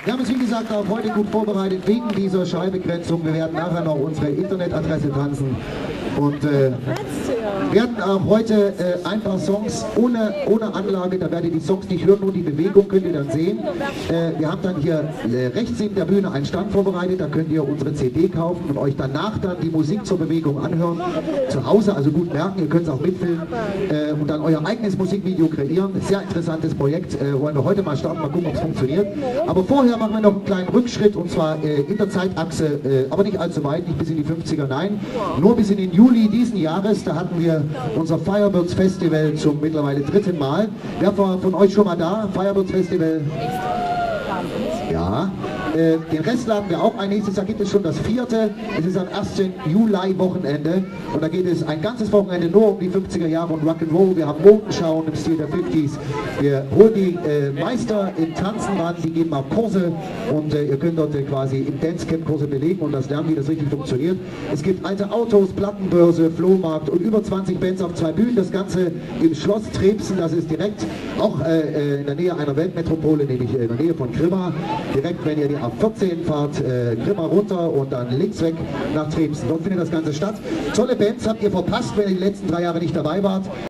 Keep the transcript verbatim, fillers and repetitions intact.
Wir haben es wie gesagt auch heute gut vorbereitet wegen dieser Schallbegrenzung. Wir werden nachher noch unsere Internetadresse tanzen und äh, werden auch heute äh, ein paar Songs ohne, ohne Anlage, da werdet ihr die Songs nicht hören, nur die Bewegung könnt ihr dann sehen. Äh, wir haben dann hier äh, rechts neben der Bühne einen Stand vorbereitet, da könnt ihr unsere C D kaufen und euch danach dann die Musik zur Bewegung anhören. Zu Hause, also gut merken, ihr könnt es auch mitfilmen äh, und dann euer eigenes Musikvideo kreieren. Sehr interessantes Projekt, äh, wollen wir heute mal starten, mal gucken, ob es funktioniert. Aber vorher machen wir noch einen kleinen Rückschritt und zwar äh, in der Zeitachse, äh, aber nicht allzu weit, nicht bis in die fünfziger, nein, nur bis in den Juli diesen Jahres, da hatten wir unser Firebirds Festival zum mittlerweile dritten Mal. Wer war von euch schon mal da? Firebirds Festival? Ja. Äh, den Rest laden wir auch ein. Nächstes Jahr gibt es schon das vierte. Es ist am ersten Juli-Wochenende. Und da geht es ein ganzes Wochenende nur um die fünfziger Jahre und Rock'n'Roll. Wir haben Modenschauen im Stil der fünfziger. Wir holen die äh, Meister im Tanzen ran. Die geben auch Kurse. Und äh, ihr könnt dort äh, quasi im Dancecamp Kurse belegen und das lernen, wie das richtig funktioniert. Es gibt alte Autos, Plattenbörse, Flohmarkt und über zwanzig Bands auf zwei Bühnen. Das Ganze im Schloss Trebsen. Das ist direkt auch äh, in der Nähe einer Weltmetropole, nämlich in der Nähe von Grimma. Direkt, wenn ihr die A vierzehn fahrt, äh, Grimma runter und dann links weg nach Trebsen. Dort findet das Ganze statt. Tolle Bands habt ihr verpasst, wenn ihr die letzten drei Jahre nicht dabei wart.